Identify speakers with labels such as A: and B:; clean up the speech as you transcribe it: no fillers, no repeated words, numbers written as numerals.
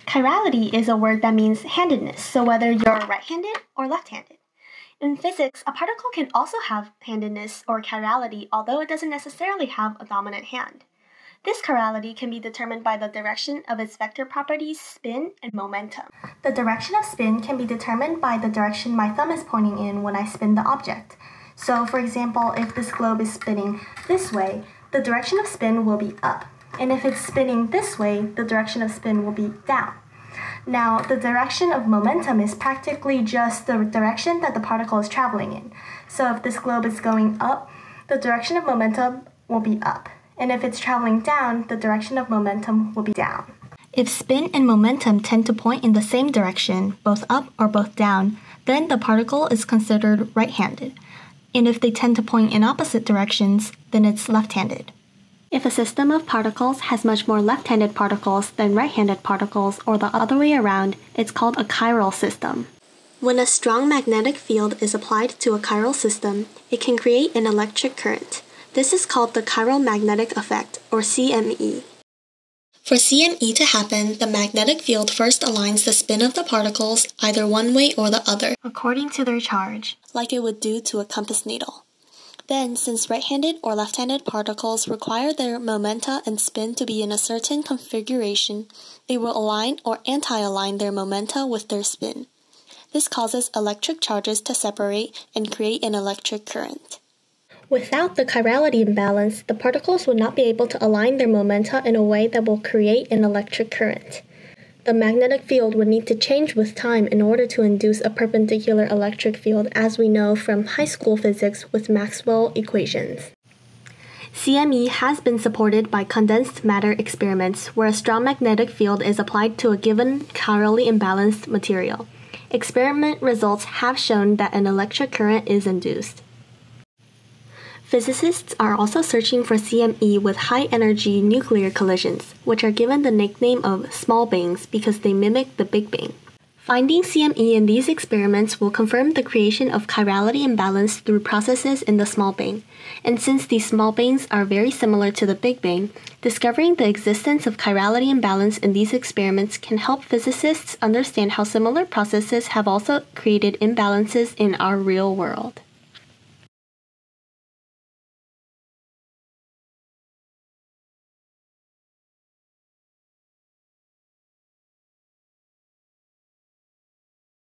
A: Chirality is a word that means handedness, so whether you're right-handed or left-handed. In physics, a particle can also have handedness or chirality, although it doesn't necessarily have a dominant hand. This chirality can be determined by the direction of its vector properties, spin, and momentum. The direction of spin can be determined by the direction my thumb is pointing in when I spin the object. So, for example, if this globe is spinning this way, the direction of spin will be up. And if it's spinning this way, the direction of spin will be down. Now, the direction of momentum is practically just the direction that the particle is traveling in. So if this globe is going up, the direction of momentum will be up. And if it's traveling down, the direction of momentum will be down. If spin and momentum tend to point in the same direction, both up or both down, then the particle is considered right-handed. And if they tend to point in opposite directions, then it's left-handed. If a system of particles has much more left-handed particles than right-handed particles, or the other way around, it's called a chiral system. When a strong magnetic field is applied to a chiral system, it can create an electric current. This is called the chiral magnetic effect, or CME. For CME to happen, the magnetic field first aligns the spin of the particles either one way or the other, according to their charge, like it would do to a compass needle. Then, since right-handed or left-handed particles require their momenta and spin to be in a certain configuration, they will align or anti-align their momenta with their spin. This causes electric charges to separate and create an electric current. Without the chirality imbalance, the particles would not be able to align their momenta in a way that will create an electric current. The magnetic field would need to change with time in order to induce a perpendicular electric field, as we know from high school physics with Maxwell equations. CME has been supported by condensed matter experiments where a strong magnetic field is applied to a given chirally imbalanced material. Experiment results have shown that an electric current is induced. Physicists are also searching for CME with high-energy nuclear collisions, which are given the nickname of small bangs because they mimic the Big Bang. Finding CME in these experiments will confirm the creation of chirality imbalance through processes in the small bang. And since these small bangs are very similar to the Big Bang, discovering the existence of chirality imbalance in these experiments can help physicists understand how similar processes have also created imbalances in our real world.